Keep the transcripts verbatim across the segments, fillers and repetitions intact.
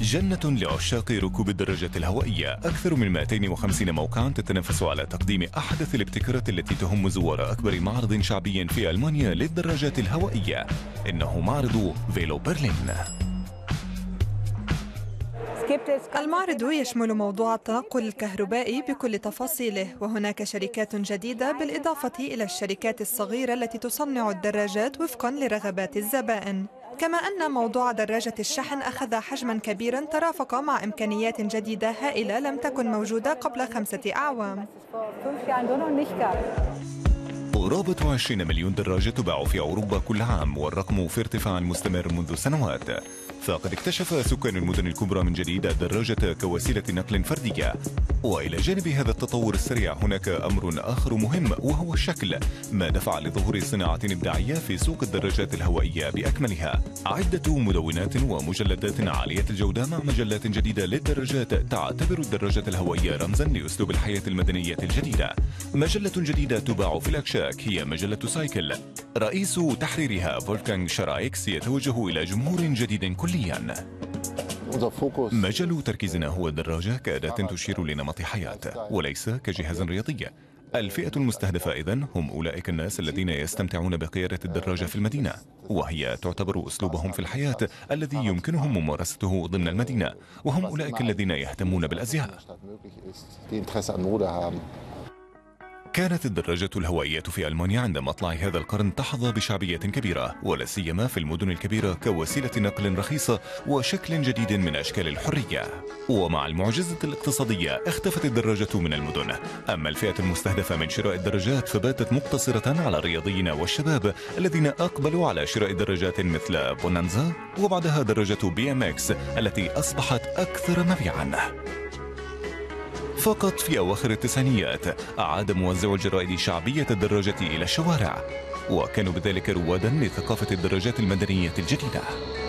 جنة لعشاق ركوب الدراجات الهوائية. أكثر من مئتين وخمسين موقعا تتنافس على تقديم أحدث الابتكارات التي تهم زوار أكبر معرض شعبي في ألمانيا للدراجات الهوائية. إنه معرض فيلو برلين. المعرض يشمل موضوع التنقل الكهربائي بكل تفاصيله، وهناك شركات جديدة بالإضافة إلى الشركات الصغيرة التي تصنع الدراجات وفقا لرغبات الزبائن. كما أن موضوع دراجة الشحن أخذ حجما كبيرا ترافق مع إمكانيات جديدة هائلة لم تكن موجودة قبل خمسة أعوام. قرابة عشرين مليون دراجة تباع في أوروبا كل عام، والرقم في ارتفاع مستمر منذ سنوات. فقد اكتشف سكان المدن الكبرى من جديد الدراجة كوسيلة نقل فردية. وإلى جانب هذا التطور السريع هناك أمر آخر مهم، وهو الشكل، ما دفع لظهور صناعة إبداعية في سوق الدراجات الهوائية بأكملها. عدة مدونات ومجلدات عالية الجودة مع مجلات جديدة للدراجات تعتبر الدراجة الهوائية رمزا لأسلوب الحياة المدنية الجديدة. مجلة جديدة تباع في الأكشاك هي مجلة سايكل، رئيس تحريرها فولفغانغ شرايكس يتوجه إلى جمهور جديد كليا. مجال تركيزنا هو الدراجة كأداة تشير لنمط حياة وليس كجهاز رياضي. الفئة المستهدفة إذن هم أولئك الناس الذين يستمتعون بقيادة الدراجة في المدينة، وهي تعتبر أسلوبهم في الحياة الذي يمكنهم ممارسته ضمن المدينة، وهم أولئك الذين يهتمون بالأزياء. كانت الدراجة الهوائية في ألمانيا عند مطلع هذا القرن تحظى بشعبية كبيرة، ولا سيما في المدن الكبيرة كوسيلة نقل رخيصة وشكل جديد من أشكال الحرية. ومع المعجزة الاقتصادية اختفت الدراجة من المدن، أما الفئة المستهدفة من شراء الدراجات فباتت مقتصرة على الرياضيين والشباب الذين أقبلوا على شراء دراجات مثل بونانزا، وبعدها دراجة بي ام اكس التي أصبحت أكثر مبيعاً. فقط في أواخر التسعينيات أعاد موزع الجرائد شعبية الدراجة إلى الشوارع، وكانوا بذلك روادا لثقافة الدراجات المدنية الجديدة.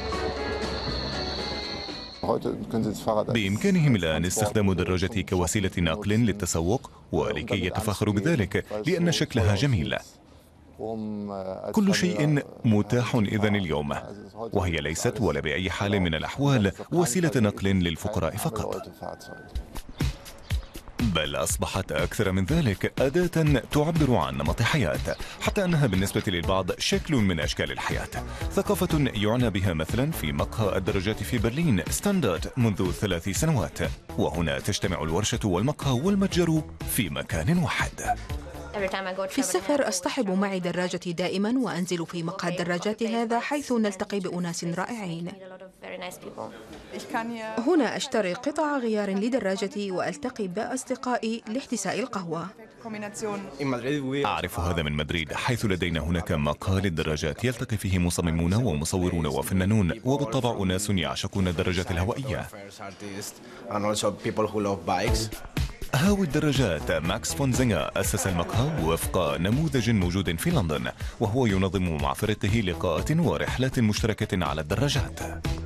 بإمكانهم الآن استخدام الدراجة كوسيلة نقل للتسوق ولكي يتفاخروا بذلك لأن شكلها جميل. كل شيء متاح إذن اليوم، وهي ليست ولا بأي حال من الأحوال وسيلة نقل للفقراء فقط، بل أصبحت أكثر من ذلك أداة تعبر عن نمط حياة، حتى أنها بالنسبة للبعض شكل من أشكال الحياة. ثقافة يعنى بها مثلا في مقهى الدراجات في برلين ستاندرد منذ ثلاث سنوات، وهنا تجتمع الورشة والمقهى والمتجر في مكان واحد. في السفر أصطحب معي دراجتي دائما، وأنزل في مقهى الدراجات هذا حيث نلتقي بأناس رائعين. هنا أشتري قطع غيار لدراجتي وألتقي بأصدقائي لاحتساء القهوة. أعرف هذا من مدريد، حيث لدينا هناك مقهى للدراجات يلتقي فيه مصممون ومصورون وفنانون، وبالطبع أناس يعشقون الدراجات الهوائية. هاوي الدراجات ماكس فون زينغا أسس المقهى وفق نموذج موجود في لندن، وهو ينظم مع فريقه لقاءات ورحلات مشتركة على الدراجات.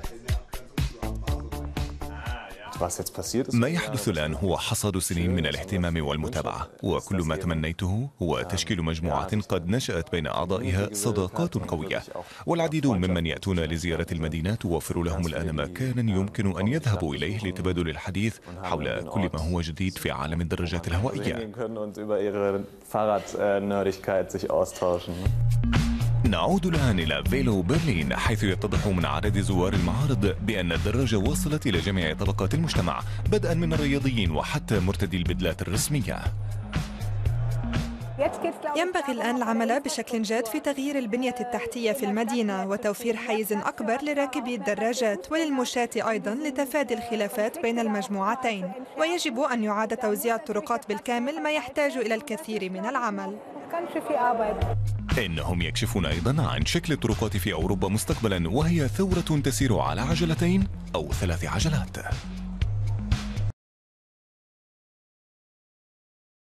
ما يحدث الآن هو حصاد سنين من الاهتمام والمتابعة، وكل ما تمنيته هو تشكيل مجموعة قد نشأت بين أعضائها صداقات قوية، والعديد ممن يأتون لزيارة المدينة توفر لهم الآن مكانا يمكن أن يذهبوا إليه لتبادل الحديث حول كل ما هو جديد في عالم الدراجات الهوائية. نعود الآن إلى فيلو برلين، حيث يتضح من عدد زوار المعارض بأن الدراجة وصلت إلى جميع طبقات المجتمع، بدءا من الرياضيين وحتى مرتدي البدلات الرسمية. ينبغي الآن العمل بشكل جاد في تغيير البنية التحتية في المدينة وتوفير حيز أكبر لراكبي الدراجات وللمشاة أيضا لتفادي الخلافات بين المجموعتين، ويجب أن يعاد توزيع الطرقات بالكامل، ما يحتاج إلى الكثير من العمل. إنهم يكشفون أيضا عن شكل الطرقات في أوروبا مستقبلا، وهي ثورة تسير على عجلتين أو ثلاث عجلات.